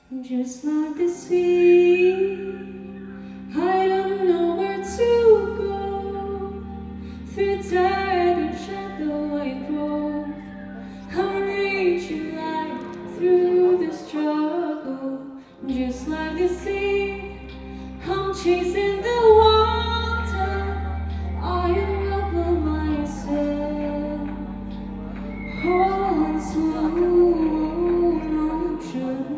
Just like the sea, I don't know where to go. Through tide and shadow I grow. I'm reaching light through the struggle. Just like the sea, I'm chasing the water. I unravel myself, all in slow motion.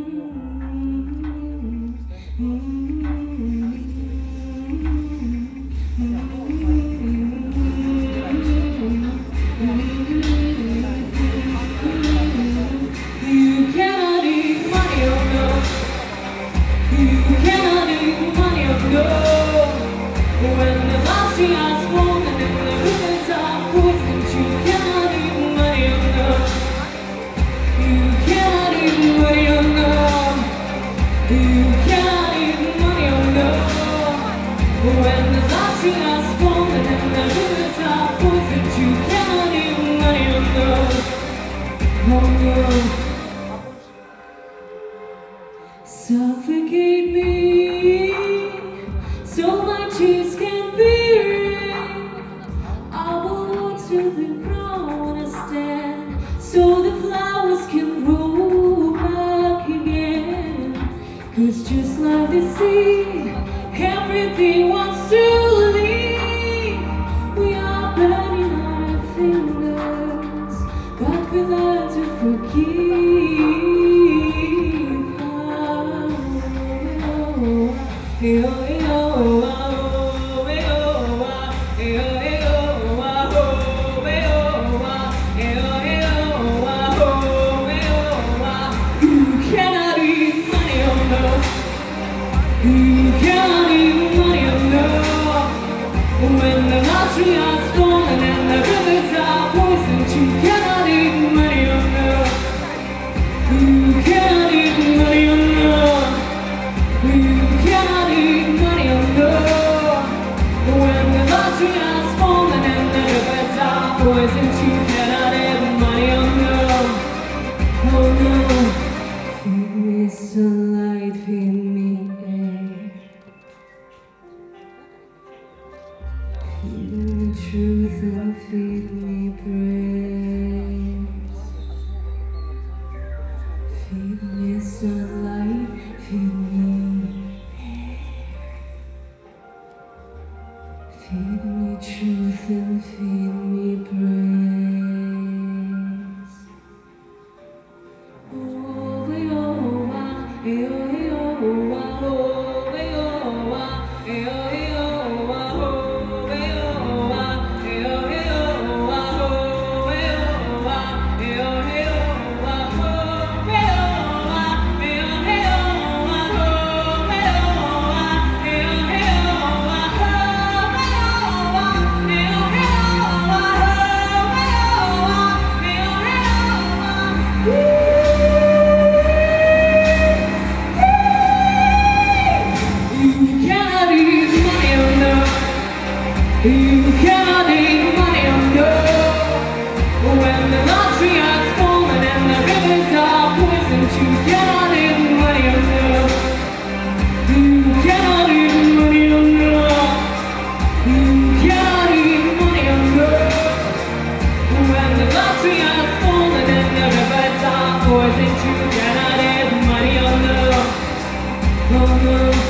You cannot eat money, oh no. You cannot eat money, oh no. When the mountain has fallen and the rivers are poisoned, you cannot eat money, oh no. You cannot eat money, oh no. You cannot eat money, oh no. When the mountain has fallen and the rivers are poisoned, you cannot eat money, oh no. Oh no. Suffocate me, so my tears can be rain. I will walk to the ground and stand, so the flowers can grow back again. 'Cause just like the sea, everything wants to leave. We are burning our fingers, but we learn to forgive. You cannot eat money, oh no. When the mountain has fallen and the rivers are poisoned, you cannot eat money, oh no. You cannot eat money, oh no. You cannot eat money, oh no. When the mountain has fallen and the rivers are poisoned, you cannot eat money, oh no. Oh no. Feed me sunlight, feed me air. Feed me truth and feed me praise. Feed me sunlight, feed me air. Feed me truth and feed me praise. You cannot eat money, oh no. When the mountain has fallen and the rivers are poisoned, you cannot eat money, oh no. You cannot eat money, oh no. You cannot eat money, oh no. When the mountain has fallen and the rivers are poisoned, you cannot eat money, oh no. Oh no.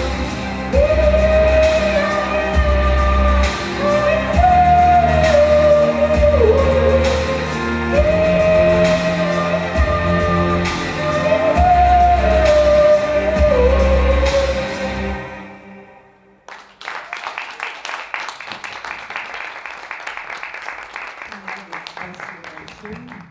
Спасибо большое.